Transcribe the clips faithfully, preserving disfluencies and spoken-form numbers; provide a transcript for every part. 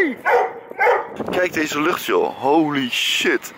Hey! Kijk deze lucht joh, holy shit.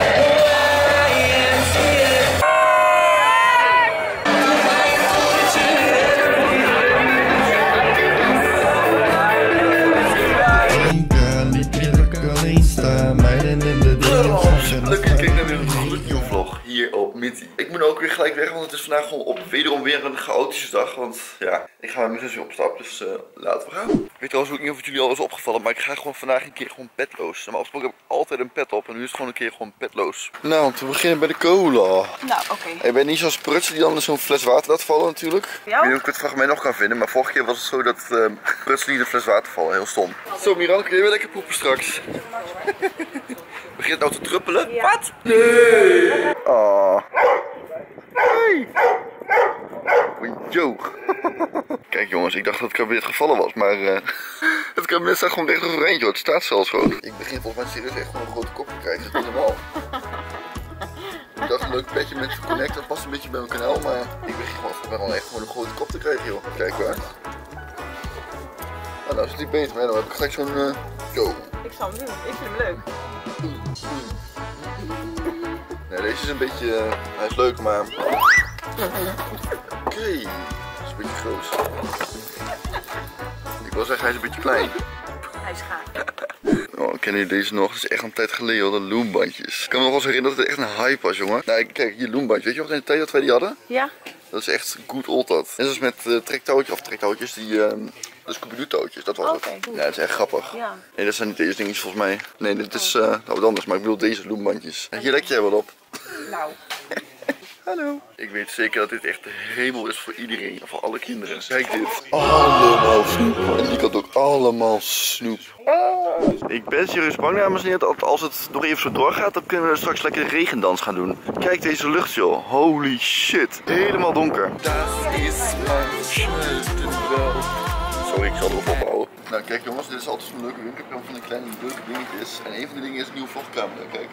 Leuk, ik kijk naar weer een gloednieuwe vlog hier op Mitty. Ik moet ook weer gelijk weg, want het is vandaag gewoon op wederom weer een chaotische dag. Want ja, ik ga met mijn zusje op stap, dus uh, laten we gaan. Ik weet trouwens ook niet of het jullie al is opgevallen, maar ik ga gewoon vandaag een keer gewoon petloos. Maar afgesproken heb ik altijd een pet op en nu is het gewoon een keer gewoon petloos. Nou, om te beginnen bij de cola. Nou, oké. Okay. Ik ben niet zo'n pruts die dan zo'n fles water laat vallen natuurlijk. Ja? Ik weet niet of ik het fragment nog kan vinden, maar vorige keer was het zo dat uh, pruts die in een fles water vallen. Heel stom. Zo Miran, kun je weer lekker poepen straks? Begint het nou te druppelen? Ja. Wat? Nee! Oh. Hey! Yo. Kijk jongens, ik dacht dat het kabinet gevallen was, maar uh, het kabinet staat gewoon echt overeind joh. Het staat zelfs gewoon. Ik begin volgens mij serieus echt gewoon een grote kop te krijgen. Dat is niet normaal. Ik dacht een leuk petje met Connect, dat past een beetje bij mijn kanaal, maar ik begin gewoon, ik ben gewoon echt gewoon een grote kop te krijgen joh. Kijk waar. Nou, nou is het niet beter, maar dan heb ik gelijk zo'n uh, yo. Ik zal hem doen, ik vind hem leuk. Nee, deze is een beetje, uh, hij is leuk, maar oké, okay. Dat is een beetje groot. Ik wil zeggen, hij is een beetje klein. Hij is gaaf. Oh, kennen jullie deze nog? Dat is echt een tijd geleden, hoor, de Loombandjes. Ik kan me nog wel eens herinneren dat het echt een hype was, jongen. Nou, kijk, hier Loombandje. Weet je nog in de tijd dat wij die hadden? Ja. Dat is echt good old dat. Net zoals met uh, trektouwtjes, of trektouwtjes, die, uh, de Scooby-Doo touwtjes, dat was okay, het. goed. Ja, dat is echt grappig. Ja. Nee, dat zijn niet deze dingetjes volgens mij. Nee, dit is uh, wat anders, maar ik bedoel deze Loombandjes. Hier lek jij wel op. Nou. Hallo. Ik weet zeker dat dit echt de hemel is voor iedereen, voor alle kinderen. Kijk dit. Allemaal snoep. En die kant ook allemaal snoep. Ah. Ik ben serieus bang, dames en heren, dat als het nog even zo doorgaat, dan kunnen we straks lekker de regendans gaan doen. Kijk deze lucht joh. Holy shit. Helemaal donker. Dat is mijn schuldenwel. Sorry, ik zal erop ophouden. Nou kijk jongens, dit is altijd zo'n leuke winkelplan van een kleine leuke dingetjes. En een van die dingen is een nieuwe vlogcamera. Kijk.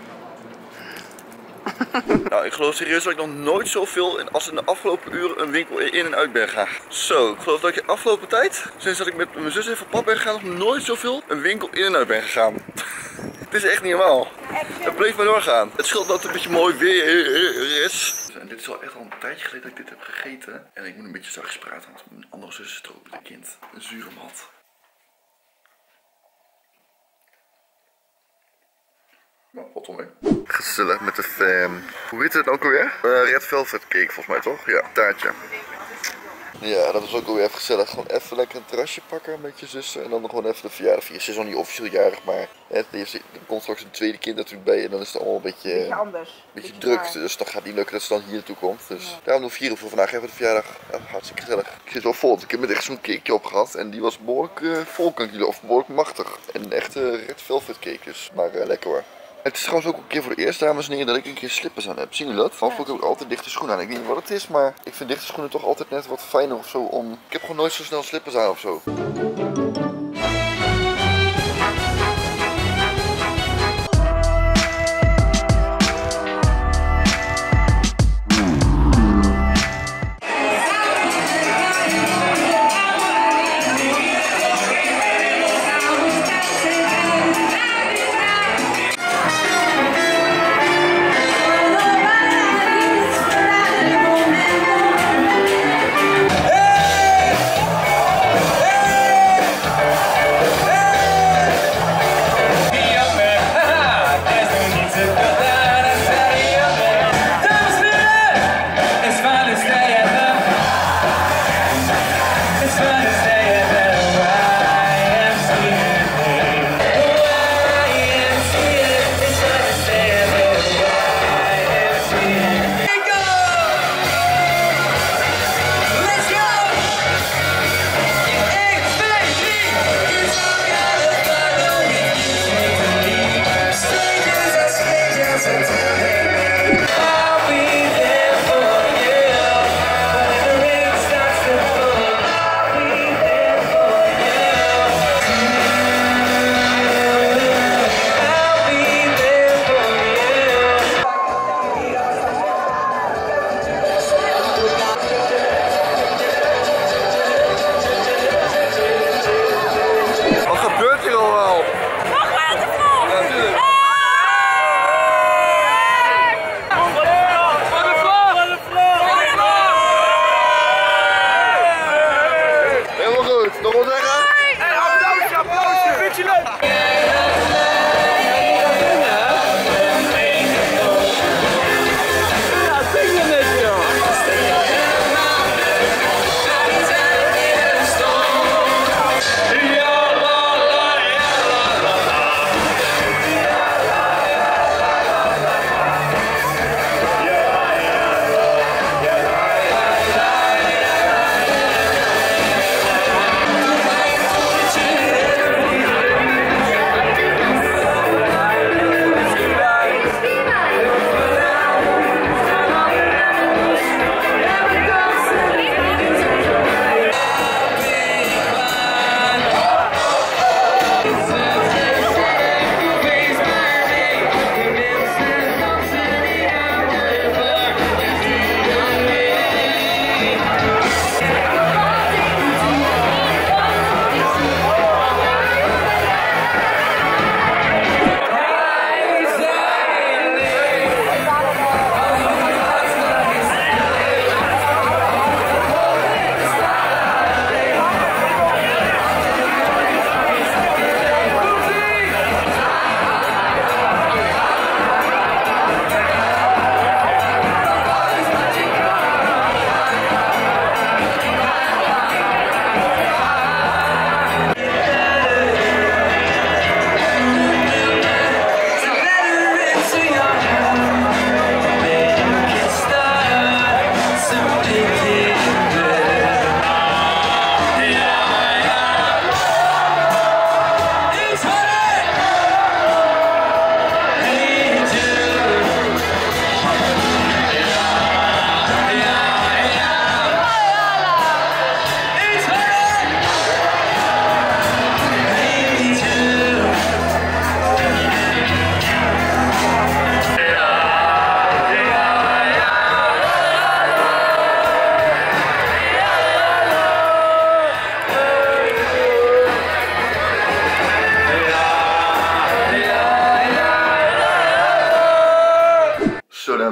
Nou, ik geloof serieus dat ik nog nooit zoveel in, als in de afgelopen uren een winkel in en uit ben gegaan. Zo, ik geloof dat ik de afgelopen tijd, sinds dat ik met mijn zus even op pad ben gegaan, nog nooit zoveel een winkel in en uit ben gegaan. Het is echt niet normaal. Het bleef maar doorgaan. Het scheelt dat het een beetje mooi weer is. En dit is al echt al een tijdje geleden dat ik dit heb gegeten. En ik moet een beetje zachtjes praten, want mijn andere zus is er ook met een kind. Een zure mat. Nou, wat om mee. Gezellig met de fam. Hoe heet het ook alweer? Uh, Red Velvet cake volgens mij toch? Ja, taartje. Ja, dat was ook alweer even gezellig. Gewoon even lekker een terrasje pakken met je zussen. En dan gewoon even de verjaardag vieren. Ze is nog niet officieel jarig, maar het heeft, er komt straks een tweede kind natuurlijk bij. En dan is het allemaal een beetje, beetje anders. Een beetje, beetje druk. raar. Dus dan gaat niet lukken dat ze dan hier naartoe komt. Dus Ja. daarom doen we vieren voor vandaag even de verjaardag. Ja, hartstikke gezellig. Ik zit wel vol. Ik heb met echt zo'n cakeje op gehad. En die was behoorlijk uh, vol, kan ik jullie, of behoorlijk machtig. En een echte Red Velvet cake dus. Maar uh, lekker hoor. Het is trouwens ook een keer voor de eerste, dames en heren, dat ik een keer slippers aan heb. Zien jullie dat? Vanaf heb ik altijd dichte schoenen aan. Ik weet niet wat het is, maar ik vind dichte schoenen toch altijd net wat fijner of zo om... Ik heb gewoon nooit zo snel slippers aan of zo.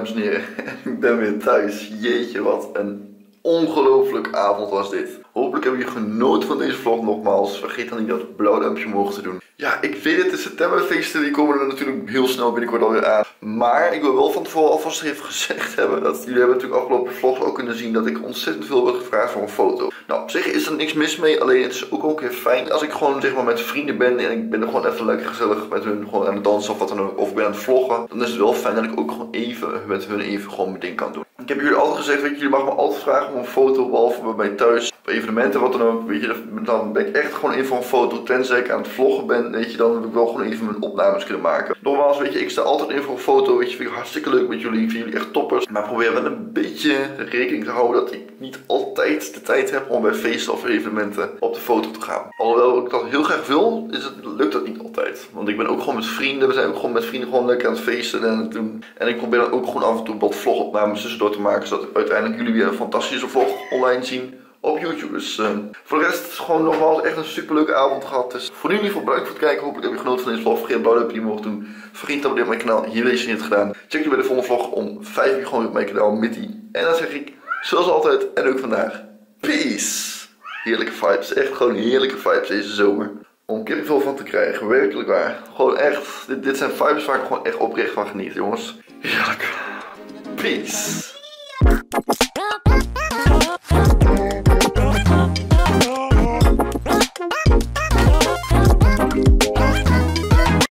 dames en heren. Ik ben weer thuis. Jeetje, wat een ongelooflijke avond was dit. Hopelijk hebben jullie genoten van deze vlog nogmaals. Vergeet dan niet dat blauw duimpje omhoog te doen. Ja, ik weet het, de septemberfeesten die komen er natuurlijk heel snel binnenkort alweer aan. Maar ik wil wel van tevoren alvast even gezegd hebben dat jullie hebben natuurlijk afgelopen vlogs ook kunnen zien dat ik ontzettend veel word gevraagd voor een foto. Nou, op zich is er niks mis mee, alleen het is ook wel een keer fijn als ik gewoon zeg maar met vrienden ben en ik ben er gewoon even lekker gezellig met hun gewoon aan het dansen of wat dan ook, of ik ben aan het vloggen. Dan is het wel fijn dat ik ook gewoon even met hun even gewoon mijn ding kan doen. Ik heb jullie altijd gezegd, weet je, jullie mag me altijd vragen om een foto, behalve bij mij thuis, op evenementen, wat dan ook, weet je, dan ben ik echt gewoon even voor een foto, tenzij ik aan het vloggen ben, weet je, dan heb ik wel gewoon even mijn opnames kunnen maken. Nogmaals, weet je, ik sta altijd in voor een foto, weet je, vind ik hartstikke leuk met jullie, ik vind jullie echt toppers, maar probeer wel een beetje rekening te houden dat ik niet altijd de tijd heb om bij feesten of evenementen op de foto te gaan. Alhoewel ik dat heel graag wil, is het, lukt dat niet altijd, want ik ben ook gewoon met vrienden, we zijn ook gewoon met vrienden gewoon lekker aan het feesten en het doen, en ik probeer dan ook gewoon af en toe wat vlogopnames tussendoor te maken, zodat uiteindelijk jullie weer een fantastische vlog online zien op YouTube. Dus uh, voor de rest gewoon nogmaals echt een super leuke avond gehad. Dus voor nu in ieder geval bedankt voor het kijken. Hopelijk heb je genoten van deze vlog. Vergeet een blauw duimpje omhoog te doen. Vergeet te abonneren op mijn kanaal. Hier deze niet gedaan. Check je bij de volgende vlog om vijf uur gewoon op mijn kanaal Mitty. En dan zeg ik zoals altijd en ook vandaag. Peace. Heerlijke vibes. Echt gewoon heerlijke vibes deze zomer. Om kippenvel van te krijgen. Werkelijk waar. Gewoon echt. Dit, dit zijn vibes waar ik gewoon echt oprecht van geniet, jongens. Heerlijk. Peace.